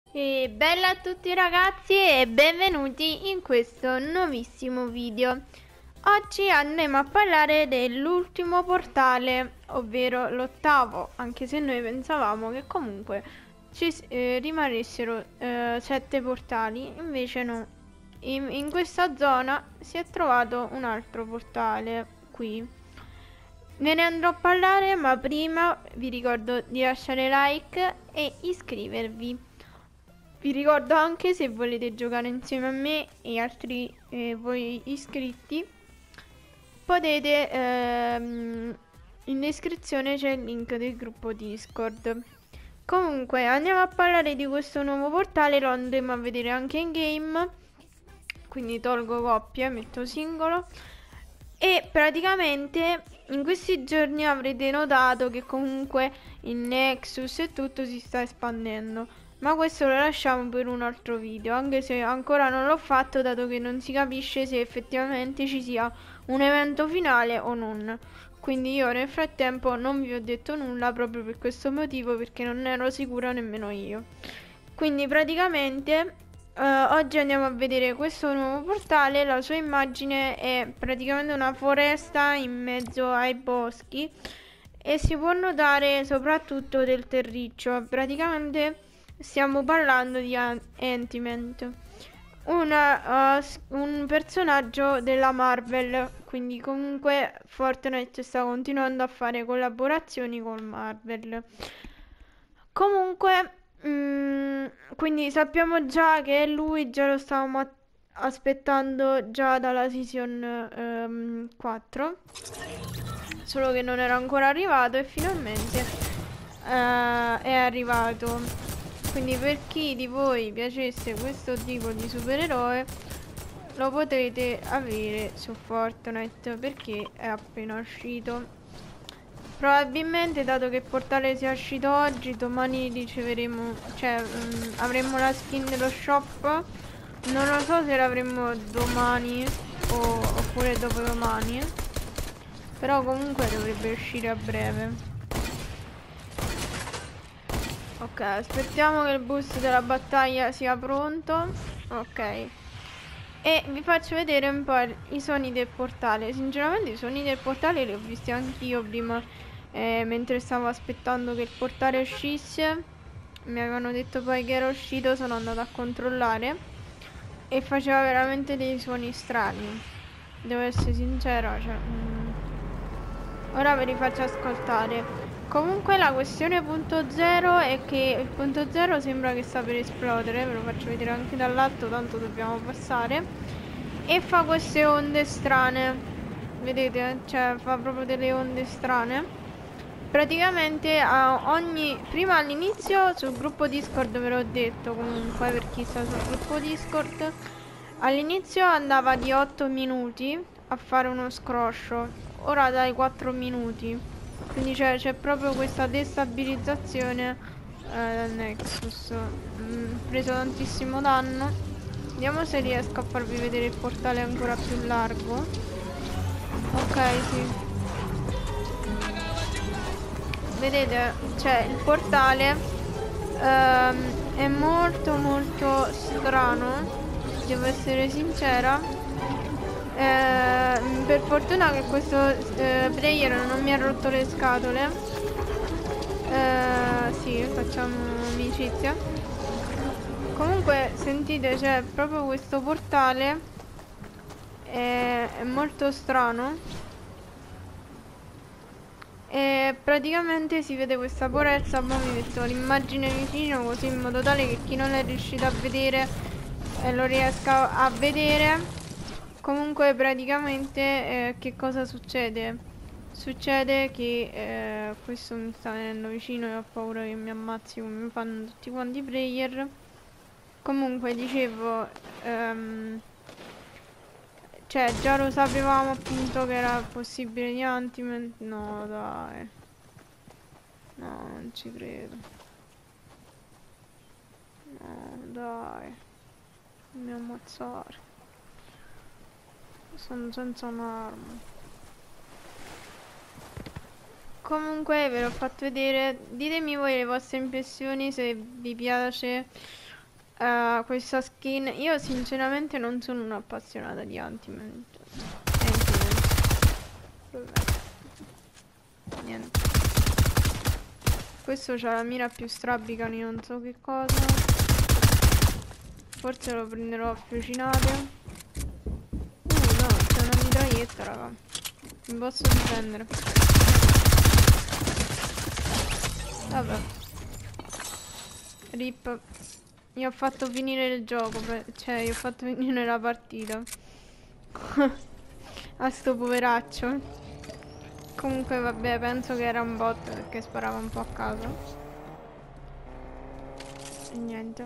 E bella a tutti ragazzi e benvenuti in questo nuovissimo video. Oggi andremo a parlare dell'ultimo portale, ovvero l'ottavo, anche se noi pensavamo che comunque rimanessero 7 portali, invece no. In questa zona si è trovato un altro portale qui. Ve ne andrò a parlare, ma prima vi ricordo di lasciare like e iscrivervi. Vi ricordo anche, se volete giocare insieme a me e altri voi iscritti, potete in descrizione c'è il link del gruppo Discord. Comunque andiamo a parlare di questo nuovo portale, lo andremo a vedere anche in game, quindi tolgo coppia, metto singolo. E praticamente in questi giorni avrete notato che comunque il Nexus e tutto si sta espandendo, ma questo lo lasciamo per un altro video, anche se ancora non l'ho fatto, dato che non si capisce se effettivamente ci sia un evento finale o non. Quindi io nel frattempo non vi ho detto nulla proprio per questo motivo, perché non ero sicura nemmeno io. Quindi praticamente oggi andiamo a vedere questo nuovo portale. La sua immagine è praticamente una foresta in mezzo ai boschi e si può notare soprattutto del terriccio. Praticamente stiamo parlando di Antiment, un personaggio della Marvel, quindi comunque Fortnite sta continuando a fare collaborazioni con Marvel. Comunque, quindi sappiamo già che lui già lo stavamo aspettando già dalla season 4, solo che non era ancora arrivato e finalmente è arrivato. Quindi per chi di voi piacesse questo tipo di supereroe lo potete avere su Fortnite, perché è appena uscito. Probabilmente, dato che il portale sia uscito oggi, domani riceveremo, cioè avremo la skin dello shop. Non lo so se l'avremo domani oppure dopodomani, però comunque dovrebbe uscire a breve. Ok, aspettiamo che il boost della battaglia sia pronto. Ok. E vi faccio vedere un po' i suoni del portale. Sinceramente i suoni del portale li ho visti anch'io prima, mentre stavo aspettando che il portale uscisse. Mi avevano detto poi che era uscito, sono andata a controllare e faceva veramente dei suoni strani. Devo essere sincera, cioè, ora ve li faccio ascoltare. Comunque la questione punto zero è che il punto zero sembra che sta per esplodere, ve lo faccio vedere anche dall'alto, tanto dobbiamo passare. E fa queste onde strane, vedete? Cioè fa proprio delle onde strane. Praticamente prima all'inizio sul gruppo Discord, ve l'ho detto comunque per chi sta sul gruppo Discord, all'inizio andava di 8 minuti a fare uno scroscio, ora dai 4 minuti. Quindi c'è proprio questa destabilizzazione del Nexus. Preso tantissimo danno. Vediamo se riesco a farvi vedere il portale ancora più largo. Ok, sì. Vedete, c'è il portale, è molto molto strano, devo essere sincera. Per fortuna che questo player non mi ha rotto le scatole. Sì, facciamo amicizia. Comunque sentite, c'è proprio questo portale, è molto strano. E praticamente si vede questa foresta. Ma mi metto l'immagine vicino, così in modo tale che chi non è riuscito a vedere lo riesca a vedere. Comunque praticamente che cosa succede? Succede che questo mi sta venendo vicino e ho paura che mi ammazzi come fanno tutti quanti i player. Comunque dicevo, cioè già lo sapevamo appunto che era possibile di Antiment. No dai, no, non ci credo. No dai, non mi ammazzare, sono senza un'arma. Comunque ve l'ho fatto vedere, ditemi voi le vostre impressioni, se vi piace questa skin. Io sinceramente non sono un'appassionata di Anti-Melt. Vabbè. Niente. Questo c'ha la mira più strabica di non so che cosa. Forse lo prenderò a fiocinate. No, c'è una mitraglietta, raga. Mi posso difendere. Vabbè. Rip. Io ho fatto finire il gioco, cioè io ho fatto finire la partita. A sto poveraccio. Comunque vabbè, penso che era un bot perché sparava un po' a caso. E niente.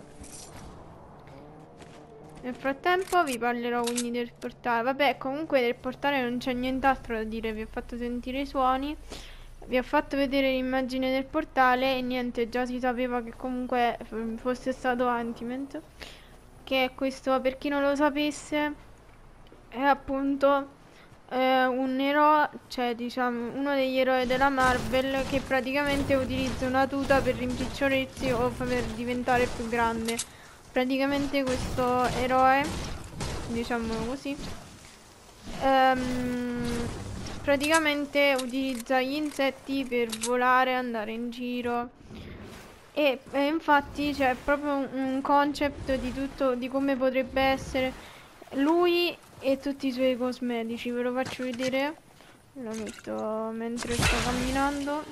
Nel frattempo vi parlerò quindi del portale. Vabbè, comunque del portale non c'è nient'altro da dire. Vi ho fatto sentire i suoni, vi ho fatto vedere l'immagine del portale e niente, già si sapeva che comunque fosse stato Antiment. Che è questo, per chi non lo sapesse, è appunto un eroe, cioè diciamo uno degli eroi della Marvel che praticamente utilizza una tuta per rimpicciolirsi o per diventare più grande. Praticamente questo eroe, diciamolo così, praticamente utilizza gli insetti per volare, andare in giro e infatti c'è proprio un concept di tutto, di come potrebbe essere lui e tutti i suoi cosmetici. Ve lo faccio vedere, lo metto mentre sto camminando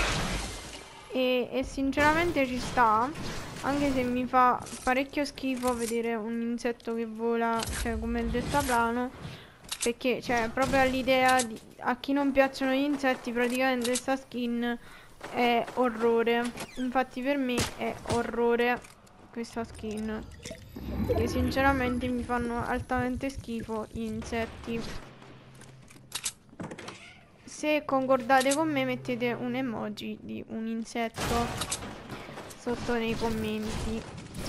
e sinceramente ci sta, anche se mi fa parecchio schifo vedere un insetto che vola, cioè come il deltaplano, perché cioè proprio all'idea di, a chi non piacciono gli insetti praticamente questa skin è orrore. Infatti per me è orrore questa skin, che sinceramente mi fanno altamente schifo gli insetti. Se concordate con me mettete un emoji di un insetto sotto nei commenti.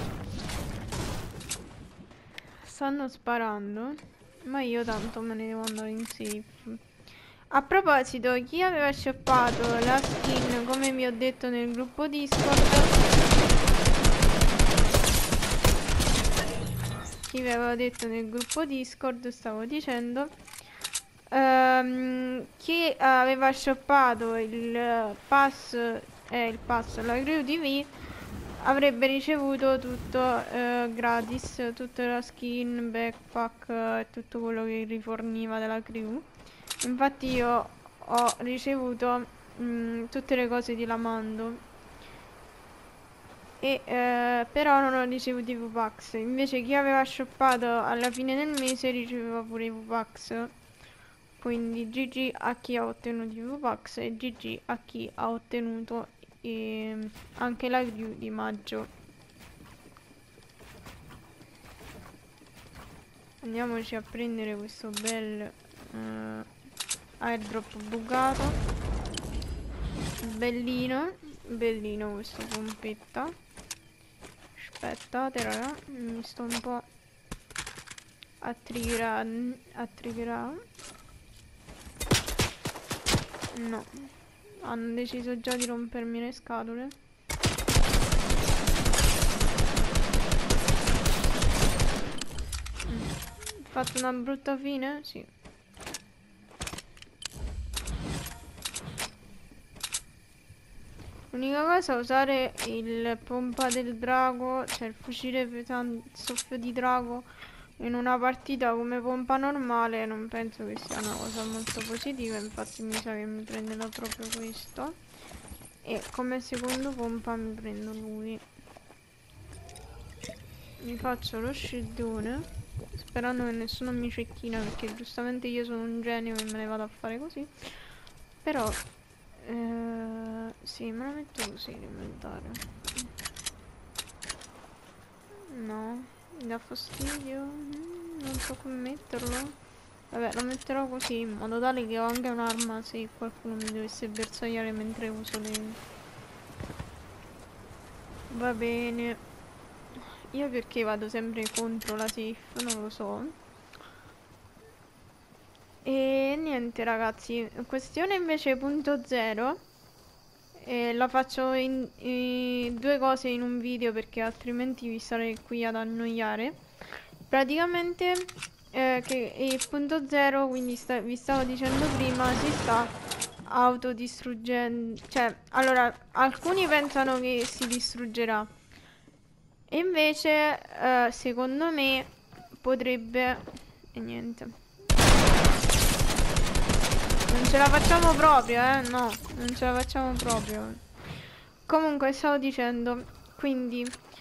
Stanno sparando, ma io tanto me ne devo andare in safe. A proposito, chi aveva shoppato la skin, come vi ho detto nel gruppo Discord, chi vi aveva detto nel gruppo Discord, stavo dicendo, chi aveva shoppato il pass, la Crew TV, avrebbe ricevuto tutto gratis, tutta la skin, backpack e tutto quello che riforniva della Crew. Infatti io ho ricevuto tutte le cose di Lamando e però non ho ricevuto i V-Bucks. Invece chi aveva shoppato alla fine del mese riceveva pure i V-Bucks. Quindi GG a chi ha ottenuto i V-Bucks e GG a chi ha ottenuto anche la Crew di maggio. Andiamoci a prendere questo bel airdrop bugato. Bellino, bellino questo pompetta. Aspettate raga, mi sto un po' a triggerare. No, hanno deciso già di rompermi le scatole. Ho fatto una brutta fine? Sì. L'unica cosa è usare il pompa del drago, cioè il fucile pesante, soffio di drago in una partita come pompa normale non penso che sia una cosa molto positiva, infatti mi sa che mi prenderò proprio questo e come secondo pompa mi prendo lui. Mi faccio lo shieldone sperando che nessuno mi cecchina, perché giustamente io sono un genio e me ne vado a fare così, però sì, me la metto così l'inventario. No, mi dà fastidio. Non so come metterlo. Vabbè, lo metterò così in modo tale che ho anche un'arma se qualcuno mi dovesse bersagliare mentre uso le... Va bene. Io perché vado sempre contro la safe? Non lo so. E niente ragazzi, questione invece punto zero. la faccio in due cose in un video, perché altrimenti vi sarei qui ad annoiare. Praticamente che il punto zero, quindi vi stavo dicendo prima, si sta autodistruggendo. Cioè, allora, alcuni pensano che si distruggerà, e invece secondo me potrebbe... E niente, non ce la facciamo proprio, no, non ce la facciamo proprio. Comunque stavo dicendo, quindi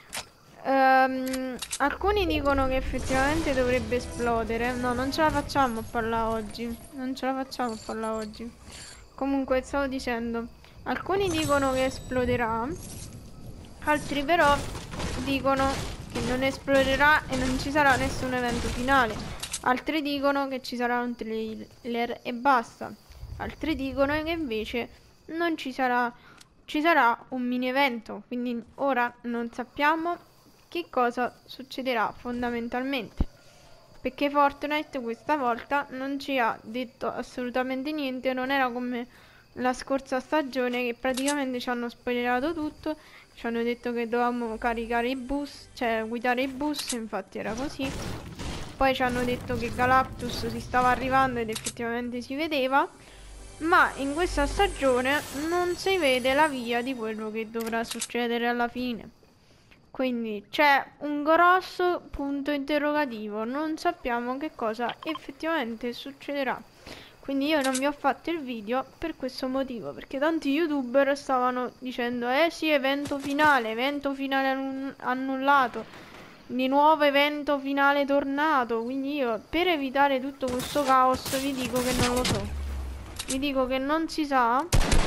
alcuni dicono che effettivamente dovrebbe esplodere. No, non ce la facciamo a parlare oggi. Non ce la facciamo a parlare oggi. Comunque stavo dicendo, alcuni dicono che esploderà, altri però dicono che non esploderà e non ci sarà nessun evento finale. Altri dicono che ci sarà un trailer e basta. Altri dicono che invece non ci sarà, ci sarà un mini evento. Quindi ora non sappiamo che cosa succederà fondamentalmente, perché Fortnite questa volta non ci ha detto assolutamente niente. Non era come la scorsa stagione, che praticamente ci hanno spoilerato tutto. Ci hanno detto che dovevamo caricare i bus, cioè guidare i bus, infatti era così. Poi ci hanno detto che Galactus si stava arrivando ed effettivamente si vedeva. Ma in questa stagione non si vede la via di quello che dovrà succedere alla fine. Quindi c'è un grosso punto interrogativo, non sappiamo che cosa effettivamente succederà. Quindi io non vi ho fatto il video per questo motivo, perché tanti youtuber stavano dicendo sì, evento finale annullato, di nuovo evento finale tornato. Quindi io, per evitare tutto questo caos, vi dico che non lo so, vi dico che non si sa.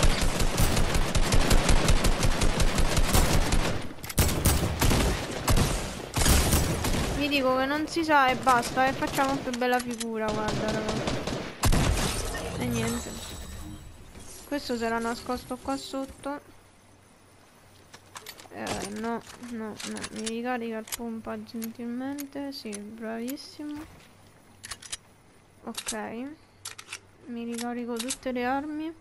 Vi dico che non si sa e basta, e facciamo più bella figura, guarda ragazzi. E niente, questo sarà nascosto qua sotto. No, mi ricarica il pompa gentilmente. Sì, bravissimo. Ok, mi ricarico tutte le armi.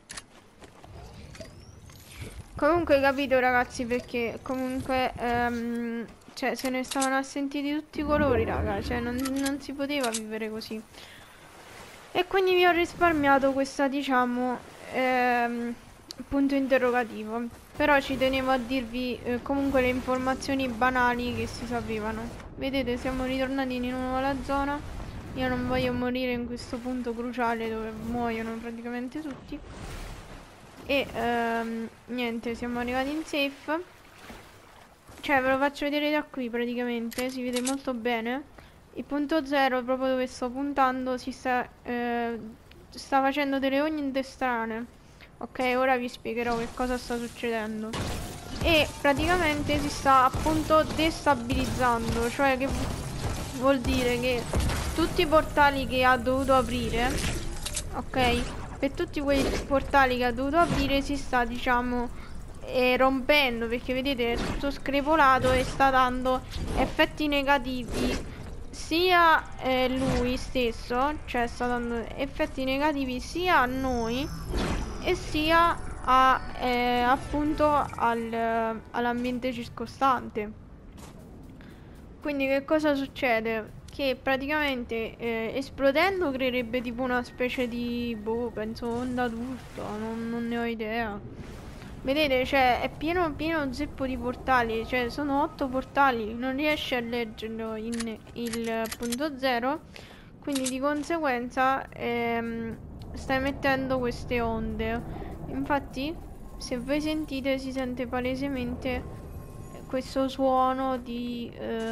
Comunque capito ragazzi, perché comunque cioè se ne stavano a sentire tutti i colori, raga. Cioè non si poteva vivere così. E quindi vi ho risparmiato questa, diciamo, punto interrogativo. Però ci tenevo a dirvi comunque le informazioni banali che si sapevano. Vedete, siamo ritornati di nuovo alla zona. Io non voglio morire in questo punto cruciale dove muoiono praticamente tutti. E niente, siamo arrivati in safe. Cioè ve lo faccio vedere da qui praticamente, si vede molto bene. Il punto zero, proprio dove sto puntando, si sta facendo delle onde strane. Ok, ora vi spiegherò che cosa sta succedendo. E praticamente si sta appunto destabilizzando. Cioè che vuol dire che tutti i portali che ha dovuto aprire, ok, per tutti quei portali che ha dovuto aprire si sta, diciamo, rompendo, perché vedete è tutto screpolato e sta dando effetti negativi sia lui stesso, cioè sta dando effetti negativi sia a noi e sia a, appunto all'ambiente circostante. Quindi che cosa succede? Che praticamente esplodendo creerebbe tipo una specie di, boh, penso onda d'urto, non ne ho idea. Vedete, cioè, è pieno zeppo di portali, cioè sono 8 portali, non riesce a leggerlo in il punto zero, quindi di conseguenza sta emettendo queste onde. Infatti, se voi sentite, si sente palesemente questo suono di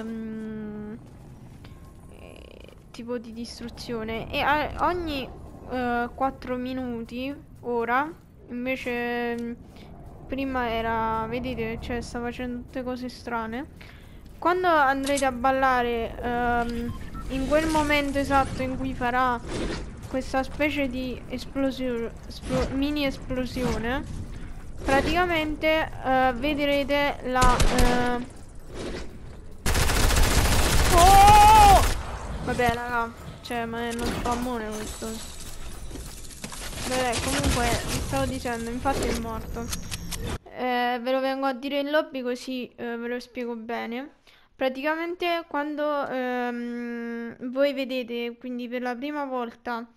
tipo di distruzione, e ogni 4 minuti ora, invece prima era, vedete, cioè sta facendo tutte cose strane. Quando andrete a ballare, in quel momento esatto in cui farà questa specie di esplosione, mini esplosione, praticamente vedrete la oh! Vabbè raga, cioè ma è uno spammone questo. Vabbè, comunque vi stavo dicendo, infatti è morto. ve lo vengo a dire in lobby così ve lo spiego bene. Praticamente quando voi vedete, quindi per la prima volta,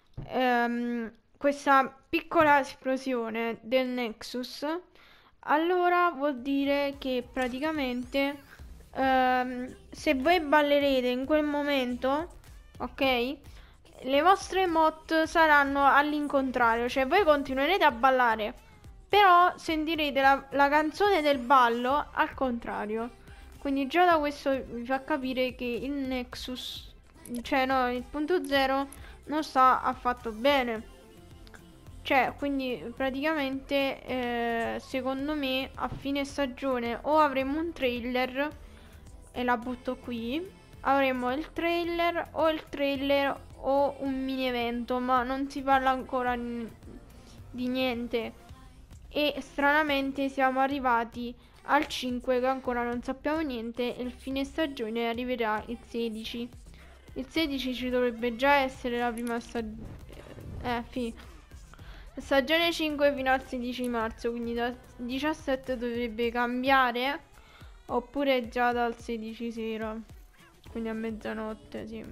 questa piccola esplosione del Nexus, allora vuol dire che praticamente se voi ballerete in quel momento, ok? Le vostre mod saranno all'incontrario, cioè voi continuerete a ballare, però sentirete la canzone del ballo al contrario. Quindi già da questo vi fa capire che il Nexus, cioè no, il punto zero non sta affatto bene. Cioè, quindi praticamente secondo me a fine stagione o avremo un trailer, e la butto qui, avremo il trailer o un mini evento, ma non si parla ancora di niente. E stranamente siamo arrivati al 5 che ancora non sappiamo niente e il fine stagione arriverà il 16. Il 16 ci dovrebbe già essere la prima stagione 5 fino al 16 marzo, quindi dal 17 dovrebbe cambiare, oppure già dal 16 sera, quindi a mezzanotte, sì.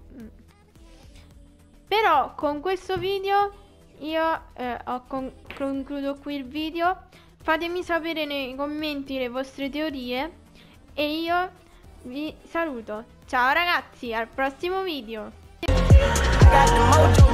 Però con questo video io concludo qui il video. Fatemi sapere nei commenti le vostre teorie e io vi saluto. Ciao ragazzi, al prossimo video.